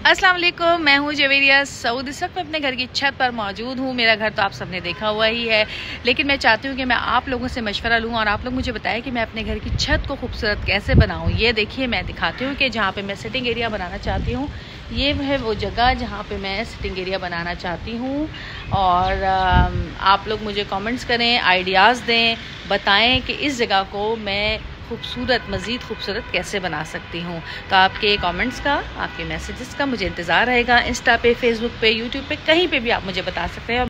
अस्सलाम वालेकुम, मैं हूँ जवेरिया सऊद। इस वक्त मैं अपने घर की छत पर मौजूद हूँ। मेरा घर तो आप सबने देखा हुआ ही है, लेकिन मैं चाहती हूँ कि मैं आप लोगों से मशवरा लूँ और आप लोग मुझे बताएं कि मैं अपने घर की छत को खूबसूरत कैसे बनाऊँ। ये देखिए, मैं दिखाती हूँ कि जहाँ पे मैं सिटिंग एरिया बनाना चाहती हूँ, ये है वो जगह जहाँ पे मैं सिटिंग एरिया बनाना चाहती हूँ। और आप लोग मुझे कमेंट्स करें, आइडियाज़ दें, बताएं कि इस जगह को मैं मज़ीद खूबसूरत कैसे बना सकती हूँ। तो आपके कमेंट्स का, आपके मैसेजेस का मुझे इंतज़ार रहेगा। इंस्टा पे, फेसबुक पे, यूट्यूब पे, कहीं पे भी आप मुझे बता सकते हैं।